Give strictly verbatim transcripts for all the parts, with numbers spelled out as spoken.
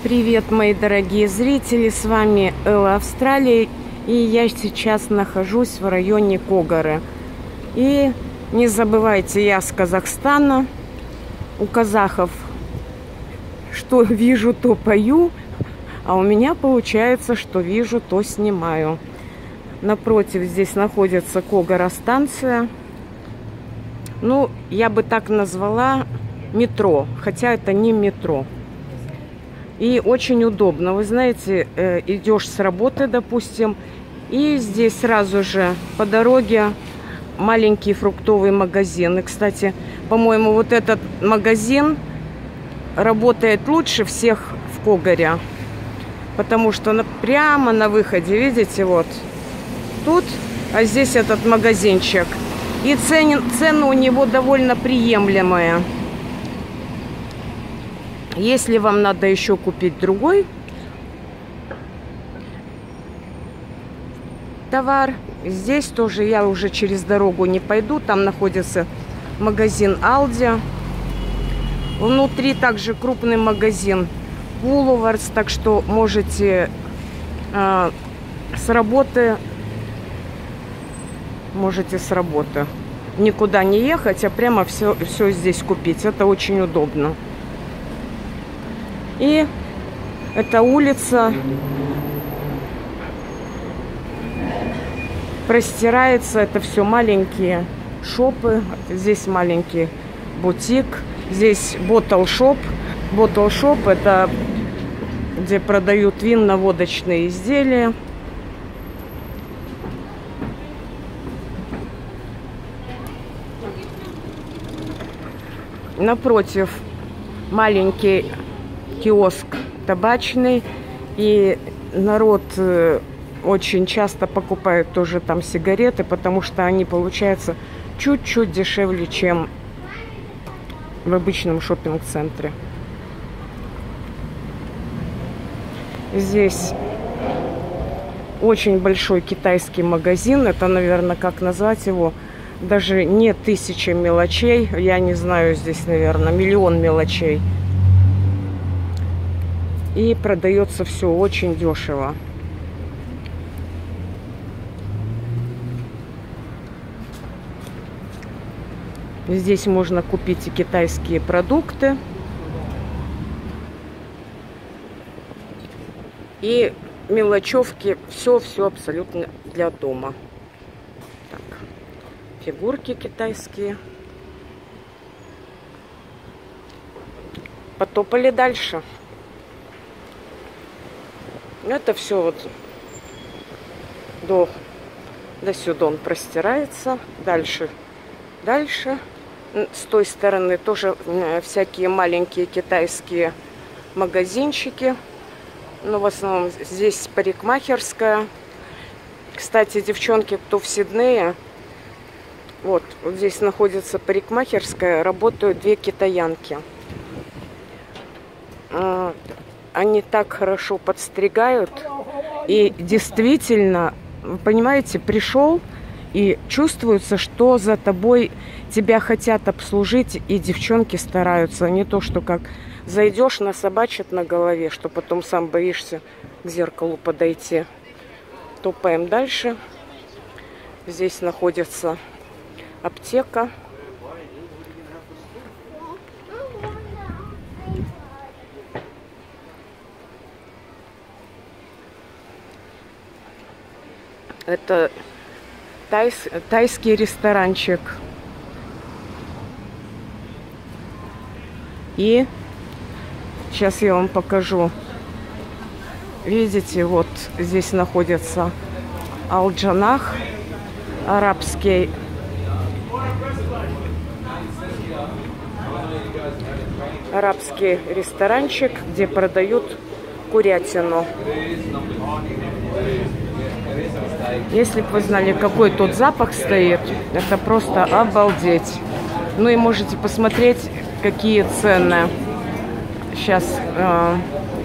Привет, мои дорогие зрители, с вами Элла Австралия, и я сейчас нахожусь в районе Когары. И не забывайте, я с Казахстана. У казахов что вижу, то пою, а у меня получается, что вижу, то снимаю. Напротив здесь находится Когара станция. Ну, я бы так назвала метро, хотя это не метро. И очень удобно. Вы знаете, э, идешь с работы, допустим, и здесь сразу же по дороге маленький фруктовый магазин. И, кстати, по-моему, вот этот магазин работает лучше всех в Когаре. Потому что на, прямо на выходе, видите, вот тут, а здесь этот магазинчик. И цены, цены у него довольно приемлемые. Если вам надо еще купить другой товар, здесь тоже я уже через дорогу не пойду. Там находится магазин Алди. Внутри также крупный магазин Woolworths, так что можете э, с работы, можете с работы никуда не ехать, а прямо все, все здесь купить. Это очень удобно. И эта улица простирается, это все маленькие шопы. Здесь маленький бутик, здесь Bottle Shop. Bottle Shop — это где продают винно-водочные изделия. Напротив маленький киоск табачный, и народ очень часто покупает тоже там сигареты, потому что они получаются чуть-чуть дешевле, чем в обычном шоппинг-центре. Здесь очень большой китайский магазин. Это, наверное, как назвать его? Даже не тысяча мелочей. Я не знаю, здесь, наверное, миллион мелочей. И продается все очень дешево. Здесь можно купить и китайские продукты, и мелочевки. Все-все абсолютно для дома. Так, фигурки китайские. Потопали дальше. Это все вот до, до сюда он простирается. Дальше, дальше. С той стороны тоже всякие маленькие китайские магазинчики. Но в основном здесь парикмахерская. Кстати, девчонки, кто в Сиднее, вот, вот здесь находится парикмахерская, работают две китаянки. Они так хорошо подстригают. И действительно, вы понимаете, пришел, и чувствуется, что за тобой тебя хотят обслужить, и девчонки стараются. Не то, что как зайдешь, насобачат на голове, что потом сам боишься к зеркалу подойти. Топаем дальше. Здесь находится аптека. Это тайс, тайский ресторанчик. И сейчас я вам покажу. Видите, вот здесь находится Алджанах, арабский арабский ресторанчик, где продают курятину. Если бы вы знали, какой тут запах стоит, это просто обалдеть. Ну и можете посмотреть, какие цены. Сейчас э,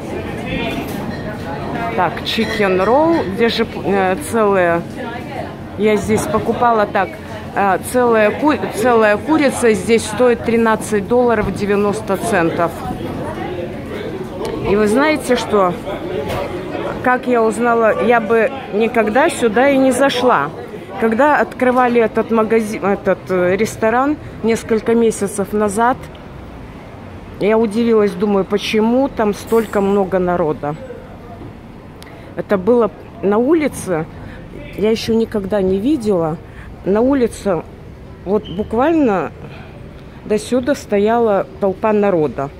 так, chicken roll, где же э, целые. Я здесь покупала так. Э, целая, ку, целая курица здесь стоит тринадцать долларов девяносто центов. И вы знаете что? Как я узнала, я бы никогда сюда и не зашла. Когда открывали этот магазин, этот ресторан несколько месяцев назад, я удивилась, думаю, почему там столько много народа. Это было на улице, я еще никогда не видела. На улице вот буквально до сюда стояла толпа народа.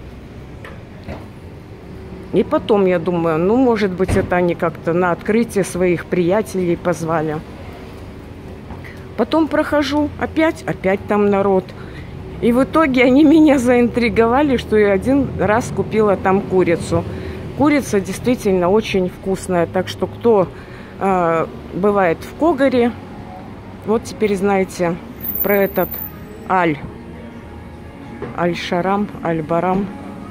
И потом я думаю, ну, может быть, это они как-то на открытие своих приятелей позвали. Потом прохожу, опять, опять там народ. И в итоге они меня заинтриговали, что я один раз купила там курицу. Курица действительно очень вкусная. Так что кто э, бывает в Когаре, вот теперь знаете про этот Аль. Аль-Шарам, Аль-Барам.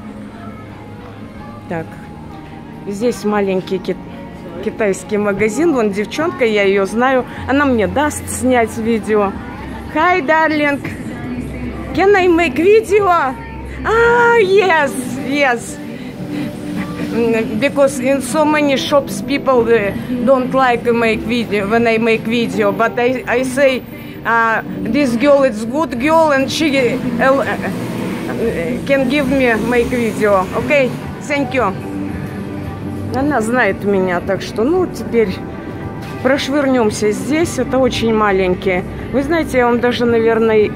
Так, здесь маленький кит китайский магазин. Вон девчонка, я ее знаю. Она мне даст снять видео. Hi, darling. Can I make video? Ah, yes, yes. Because in so many shops people uh, don't like to make video when I make video. But I, I say, uh, this girl is good girl and she uh, can give me make video. Okay, thank you. Она знает меня, так что, ну, теперь прошвырнемся здесь. Это очень маленькие. Вы знаете, я вам даже, наверное,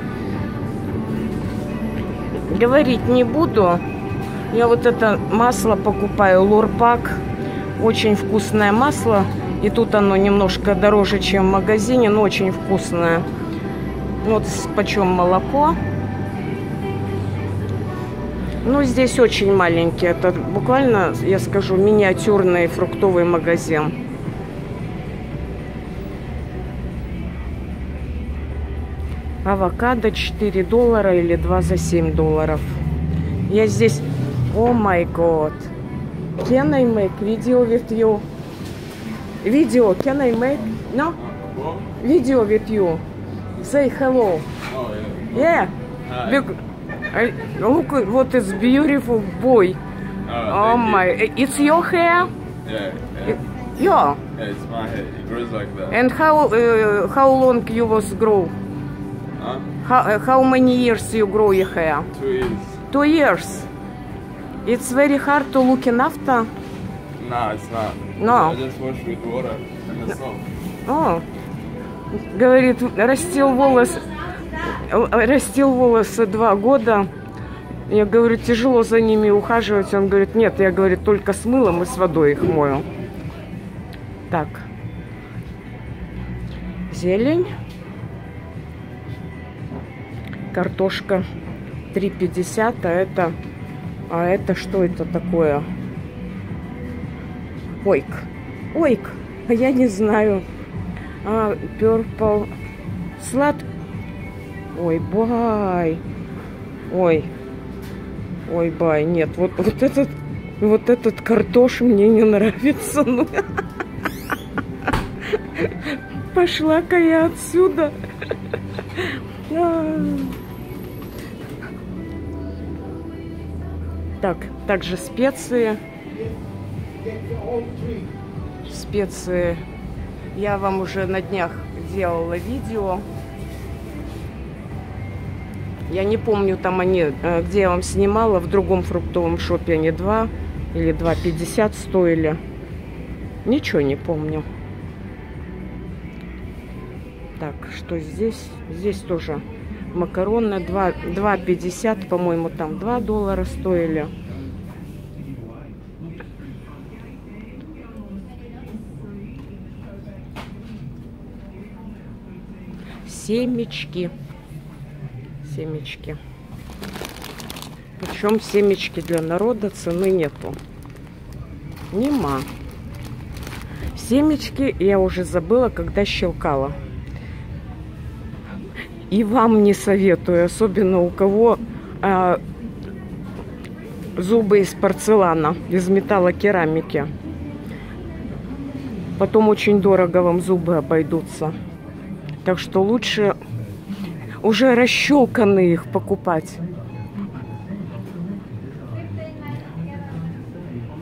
говорить не буду. Я вот это масло покупаю, Лурпак. Очень вкусное масло. И тут оно немножко дороже, чем в магазине, но очень вкусное. Вот почем молоко. Ну, здесь очень маленький. Это буквально, я скажу, миниатюрный фруктовый магазин. Авокадо четыре доллара или два за семь долларов. Я здесь... О май год. Can I make video with you? Video, can I make? No? Video with you. Say hello. Oh, yeah. Yeah. Big, I, look what is beautiful boy. Oh, Oh my. It's your hair? Yeah, yeah. It, yeah. Yeah, it's my head. It grows like that. And how uh, how long you was grow? Huh? How, uh, how many years you grow your hair? Two years. Two years. It's very hard to look after. Nah, it's not. No. I just wash with water and the soap. О, говорит, растил волос, растил волосы два года. Я говорю, тяжело за ними ухаживать. Он говорит, нет, я, говорит, только с мылом и с водой их мою. Так. Зелень. Картошка три пятьдесят, а это... А это что это такое? Ойк. Ойк. А я не знаю. А, purple. Слад. Ой, бай. Ой. Ой, бай. Нет, вот, вот этот... Вот этот картош мне не нравится. Ну. Пошла-ка я отсюда. Так, также специи. Специи. Я вам уже на днях делала видео. Я не помню, там они, где я вам снимала, в другом фруктовом шопе они два или два пятьдесят стоили. Ничего не помню. Так, что здесь? Здесь тоже макароны два пятьдесят, по-моему, там два доллара стоили. Семечки. Семечки. Причем семечки для народа цены нету. Нема. Семечки я уже забыла, когда щелкала. И вам не советую, особенно у кого а, зубы из порцелана, из металлокерамики. Потом очень дорого вам зубы обойдутся. Так что лучше уже расщелканные их покупать.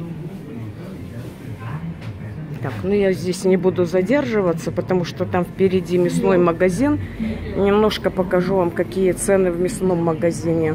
Так, ну я здесь не буду задерживаться, потому что там впереди мясной магазин. Немножко покажу вам, какие цены в мясном магазине.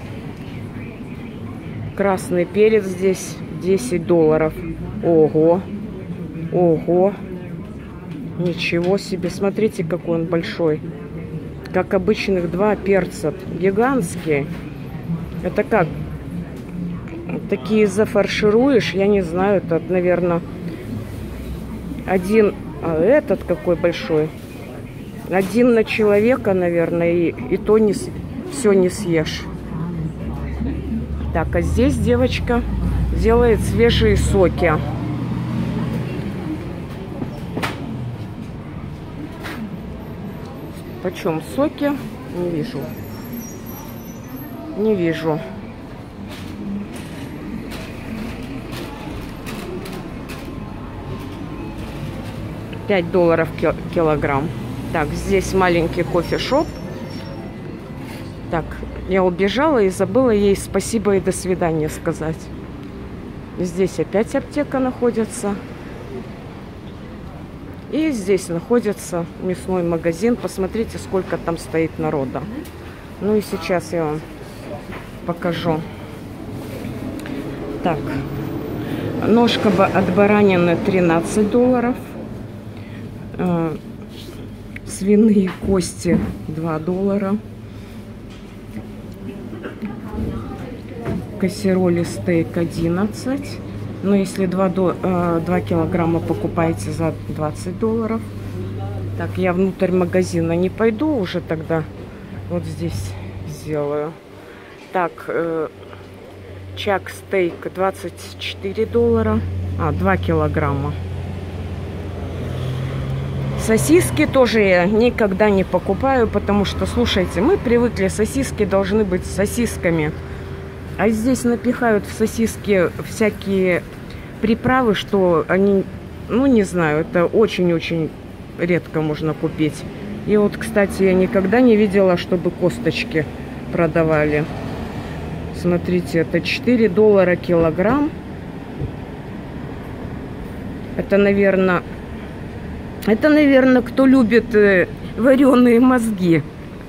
Красный перец здесь десять долларов. Ого! Ого! Ничего себе! Смотрите, какой он большой. Как обычных два перца. Гигантский. Это как? Такие зафаршируешь, я не знаю, это, наверное, один... А этот какой большой. Один на человека, наверное, и, и то не, все не съешь. Так, а здесь девочка делает свежие соки. Почем соки? Не вижу. Не вижу. пять долларов килограмм. Так, здесь маленький кофешоп. Так, я убежала и забыла ей спасибо и до свидания сказать. Здесь опять аптека находится. И здесь находится мясной магазин. Посмотрите, сколько там стоит народа. Ну и сейчас я вам покажу. Так, ножка от баранины тринадцать долларов. Свиные кости два доллара. Кассероли стейк одиннадцать. Но если два килограмма покупаете за двадцать долларов. Так, я внутрь магазина не пойду, уже тогда вот здесь сделаю. Так, э, чак стейк двадцать четыре доллара. А, два килограмма. Сосиски тоже я никогда не покупаю, потому что, слушайте, мы привыкли, сосиски должны быть сосисками. А здесь напихают в сосиски всякие приправы, что они, ну не знаю, это очень-очень редко можно купить. И вот, кстати, я никогда не видела, чтобы косточки продавали. Смотрите, это четыре доллара килограмм. Это, наверное... Это, наверное, кто любит э, вареные мозги.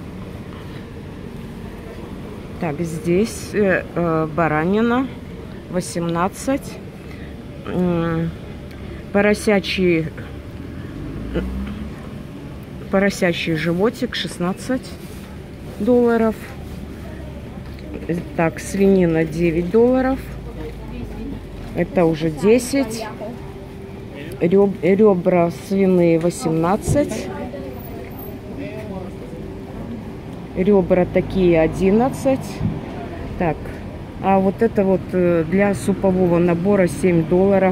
Так, здесь э, э, баранина восемнадцать. Э, поросячий, поросячий животик шестнадцать долларов. Так, свинина девять долларов. Это уже десять. Ребра свиные восемнадцать. Ребра такие одиннадцать. Так, а вот это вот для супового набора семь долларов.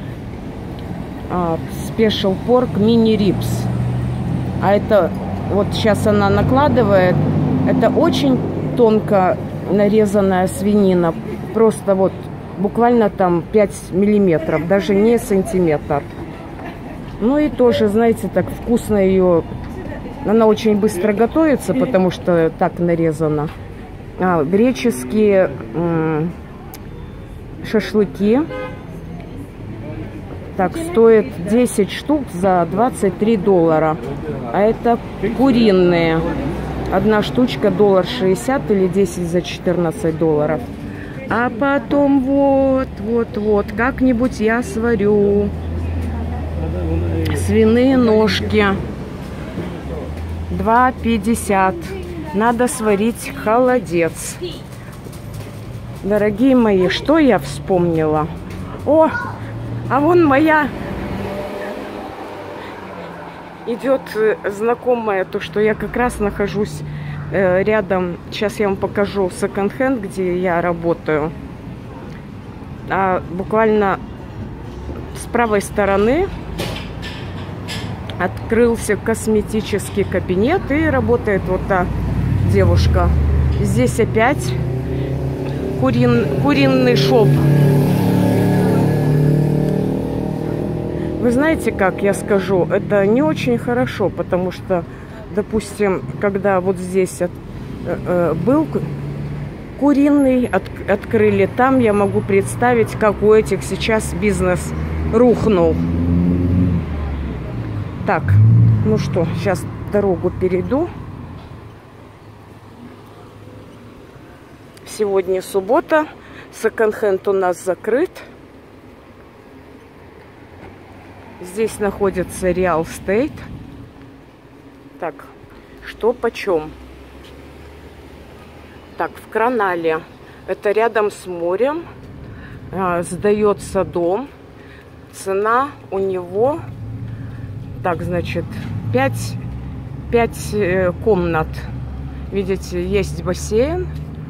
А, Special Pork Mini Ribs. А это вот сейчас она накладывает. Это очень тонко нарезанная свинина. Просто вот буквально там пять миллиметров, даже не сантиметр. Ну и тоже, знаете, так вкусно ее. Она очень быстро готовится, потому что так нарезана. А, греческие м, шашлыки. Так, стоит десять штук за двадцать три доллара. А это куриные. Одна штучка доллар шестьдесят или десять за четырнадцать долларов. А потом вот, вот, вот, как-нибудь я сварю свиные ножки. два пятьдесят. Надо сварить холодец. Дорогие мои, что я вспомнила? О, а вон моя идет знакомая, то, что я как раз нахожусь рядом. Сейчас я вам покажу секонд-хенд, где я работаю. А буквально с правой стороны открылся косметический кабинет, и работает вот та девушка. Здесь опять курин, куриный шоп. Вы знаете, как я скажу, это не очень хорошо, потому что, допустим, когда вот здесь от, э, был куриный, от, открыли там, я могу представить, как у этих сейчас бизнес рухнул. Так, ну что, сейчас дорогу перейду. Сегодня суббота. Секонд-хенд у нас закрыт. Здесь находится Real Estate. Так, что почем? Так, в Кранале. Это рядом с морем. А, сдается дом. Цена у него, так, значит, пять, пять э, комнат. Видите, есть бассейн.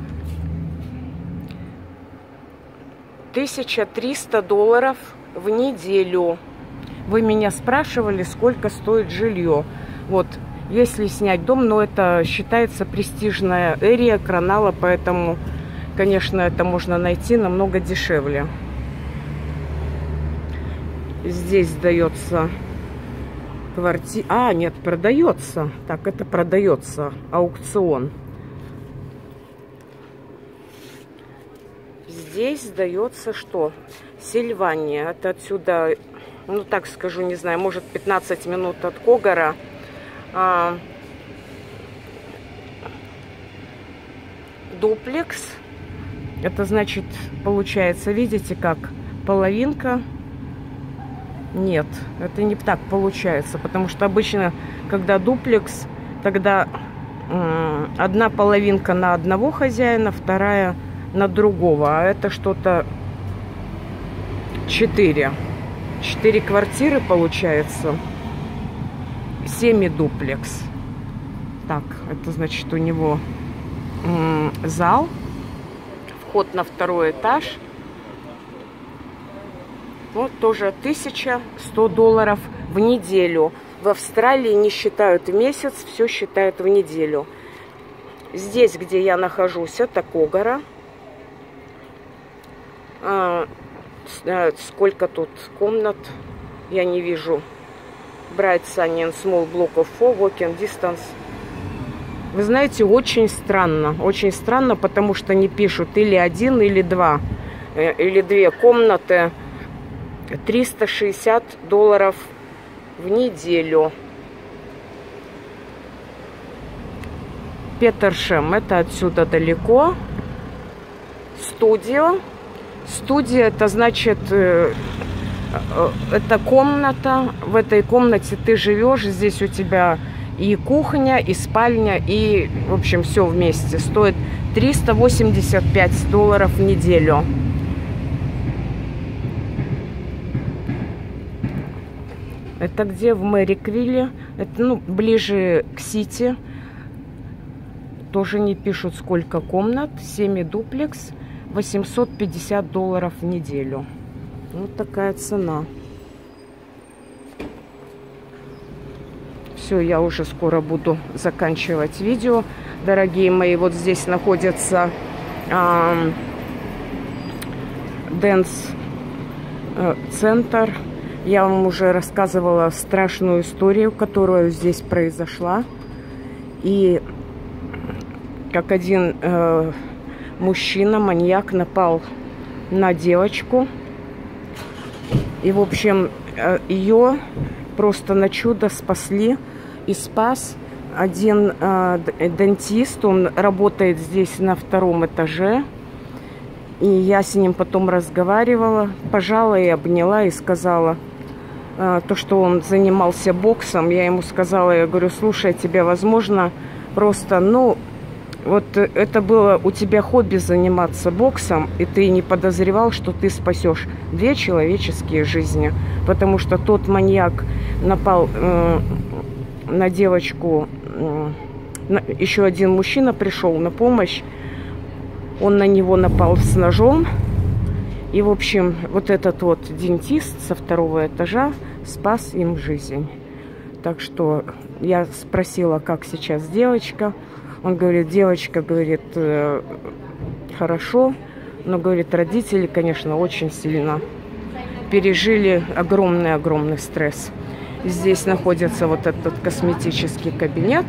тысяча триста долларов в неделю. Вы меня спрашивали, сколько стоит жилье. Вот, если снять дом, но это считается престижная эрия Кранала, поэтому, конечно, это можно найти намного дешевле. Здесь сдается квартира. А, нет, продается. Так, это продается. Аукцион. Здесь сдается что? Сильвания. Это отсюда, ну так скажу, не знаю, может пятнадцать минут от Когара. А, дуплекс. Это значит, получается, видите, как половинка. Нет, это не так получается, потому что обычно, когда дуплекс, тогда э, одна половинка на одного хозяина, вторая на другого, а это что-то четыре. Четыре квартиры получается. Семидуплекс. Так, это значит у него м, зал, вход на второй этаж. Вот тоже тысяча сто долларов в неделю. В Австралии не считают в месяц, все считают в неделю. Здесь, где я нахожусь, это Когара. А, сколько тут комнат, я не вижу. Bright Sunny and Small Block of Four, Walking Distance. Вы знаете, очень странно. Очень странно, потому что не пишут или один, или два. Или две комнаты. триста шестьдесят долларов в неделю. Петершем, это отсюда далеко. Студио. Студия, это значит, э, э, это комната. В этой комнате ты живешь. Здесь у тебя и кухня, и спальня, и, в общем, все вместе. Стоит триста восемьдесят пять долларов в неделю. Это где? В Мэриквилле. Это, ну, ближе к Сити. Тоже не пишут, сколько комнат. Семидуплекс. восемьсот пятьдесят долларов в неделю. Вот такая цена. Все, я уже скоро буду заканчивать видео. Дорогие мои, вот здесь находится э, дэнс-центр. Я вам уже рассказывала страшную историю, которая здесь произошла. И как один э, мужчина, маньяк, напал на девочку. И, в общем, э, ее просто на чудо спасли и спас один э, дантист. Он работает здесь на втором этаже. И я с ним потом разговаривала, пожала и обняла и сказала... То, что он занимался боксом, я ему сказала, я говорю, слушай, тебе, возможно, просто, ну, вот это было у тебя хобби заниматься боксом, и ты не подозревал, что ты спасешь две человеческие жизни, потому что тот маньяк напал э, на девочку, э, на, еще один мужчина пришел на помощь, он на него напал с ножом. И, в общем, вот этот вот дентист со второго этажа спас им жизнь. Так что я спросила, как сейчас девочка. Он говорит, девочка, говорит, э, хорошо. Но, говорит, родители, конечно, очень сильно пережили огромный-огромный стресс. Здесь находится вот этот косметический кабинет.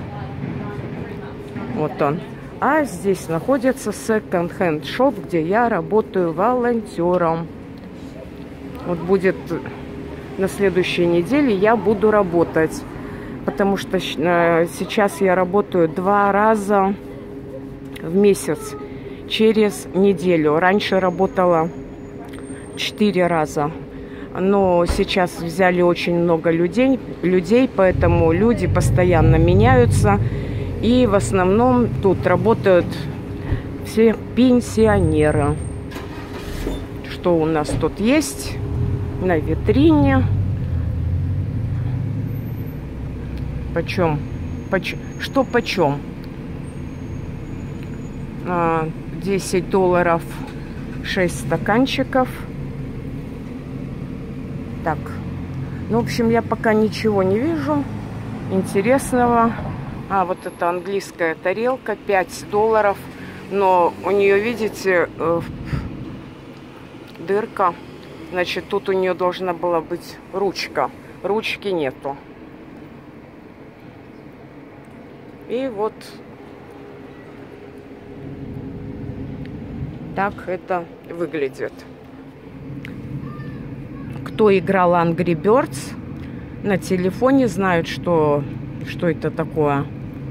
Вот он. А здесь находится секонд-хенд шоп, где я работаю волонтером. Вот будет на следующей неделе я буду работать. Потому что сейчас я работаю два раза в месяц через неделю. Раньше работала четыре раза. Но сейчас взяли очень много людей, людей, поэтому люди постоянно меняются. И в основном тут работают все пенсионеры. Что у нас тут есть на витрине? Почем? Поч... Что почем? А, десять долларов шесть стаканчиков. Так. Ну, в общем, я пока ничего не вижу интересного. А, вот это английская тарелка. пять долларов. Но у нее, видите, дырка. Значит, тут у нее должна была быть ручка. Ручки нету. И вот так это выглядит. Кто играл Angry Birds на телефоне, знают, что, что это такое.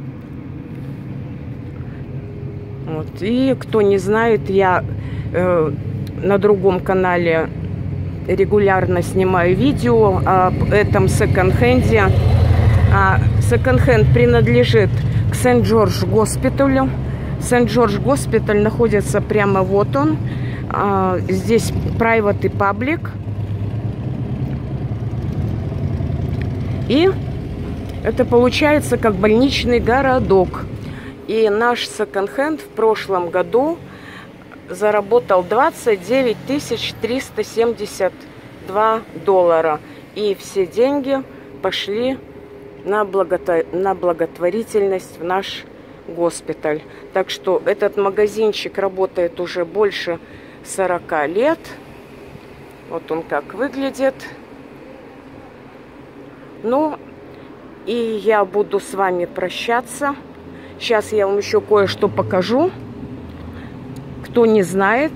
Вот. И кто не знает, я э, на другом канале регулярно снимаю видео об этом секонд-хенде. А секонд-хенд принадлежит к Сент-Джордж Госпиталю. Сент-Джордж Госпиталь находится прямо вот он. А, здесь private и public. И это получается как больничный городок. И наш секонд-хенд в прошлом году заработал двадцать девять тысяч триста семьдесят два доллара. И все деньги пошли на, благото... на благотворительность в наш госпиталь. Так что этот магазинчик работает уже больше сорока лет. Вот он как выглядит. Ну, и я буду с вами прощаться. Сейчас я вам еще кое-что покажу. Кто не знает.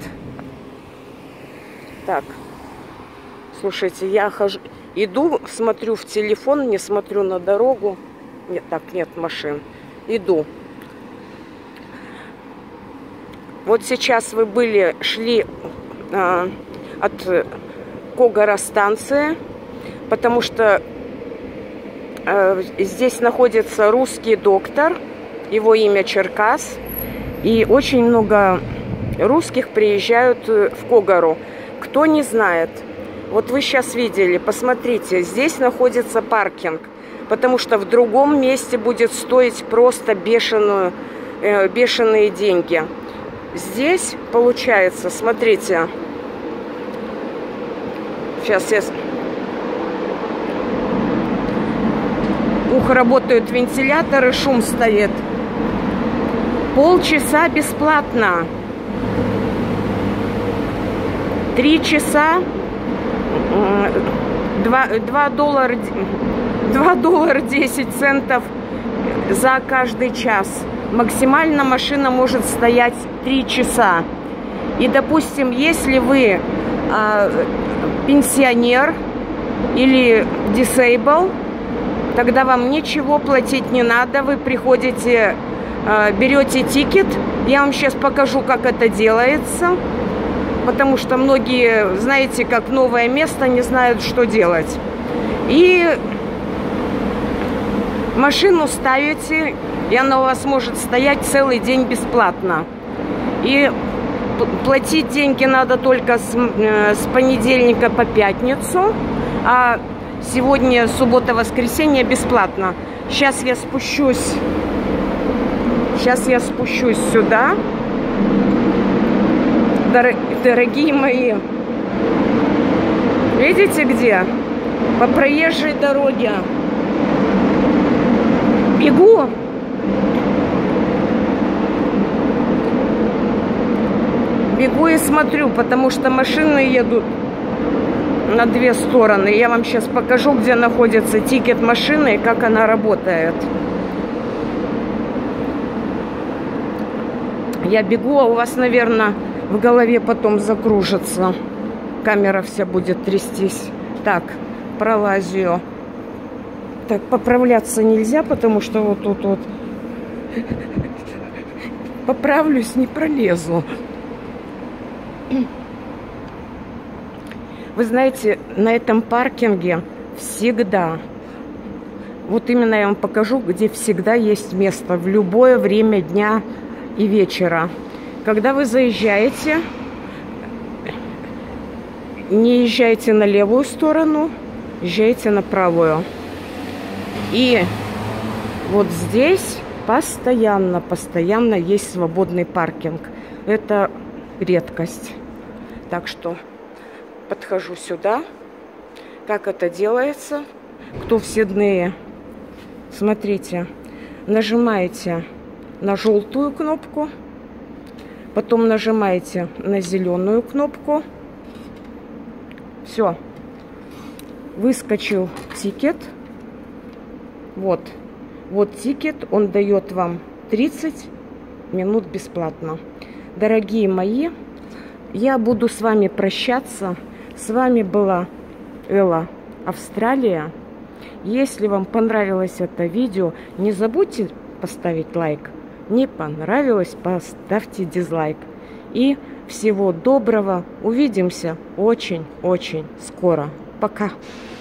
Так, слушайте, я хожу... Иду, смотрю в телефон, не смотрю на дорогу. Нет, так, нет машин. Иду. Вот сейчас вы были, шли а, от Когара станции, потому что а, здесь находится русский доктор, его имя Черкас, и очень много русских приезжают в Когару. Кто не знает, вот вы сейчас видели, посмотрите, здесь находится паркинг, потому что в другом месте будет стоить просто бешеную, э, бешеные деньги. Здесь получается, смотрите, сейчас я... Ух, работают вентиляторы, шум стоит. Полчаса бесплатно. Три часа... два доллара десять центов за каждый час. Максимально машина может стоять три часа. И, допустим, если вы а, пенсионер или disabled, тогда вам ничего платить не надо. Вы приходите, а, берете тикет. Я вам сейчас покажу, как это делается. Потому что многие, знаете, как новое место, не знают, что делать. И машину ставите, и она у вас может стоять целый день бесплатно. И платить деньги надо только с, с понедельника по пятницу, а сегодня суббота-воскресенье бесплатно. Сейчас я спущусь, сейчас я спущусь сюда. Дорогие мои, видите где? По проезжей дороге. Бегу. Бегу и смотрю, потому что машины едут на две стороны. Я вам сейчас покажу, где находится тикет машины и как она работает. Я бегу, а у вас, наверное, в голове потом закружится. Камера вся будет трястись. Так, пролазию. Так, поправляться нельзя, потому что вот тут вот поправлюсь, не пролезу. Вы знаете, на этом паркинге всегда, вот именно я вам покажу, где всегда есть место в любое время дня и вечера. Когда вы заезжаете, не езжайте на левую сторону, езжайте на правую. И вот здесь постоянно, постоянно есть свободный паркинг. Это редкость. Так что подхожу сюда. Как это делается? Кто в Сиднее? Смотрите, нажимаете на желтую кнопку, потом нажимаете на зеленую кнопку. Все. Выскочил тикет. Вот. Вот тикет. Он дает вам тридцать минут бесплатно. Дорогие мои, я буду с вами прощаться. С вами была Элла, Австралия. Если вам понравилось это видео, не забудьте поставить лайк. Не понравилось, поставьте дизлайк. И всего доброго. Увидимся очень-очень скоро. Пока.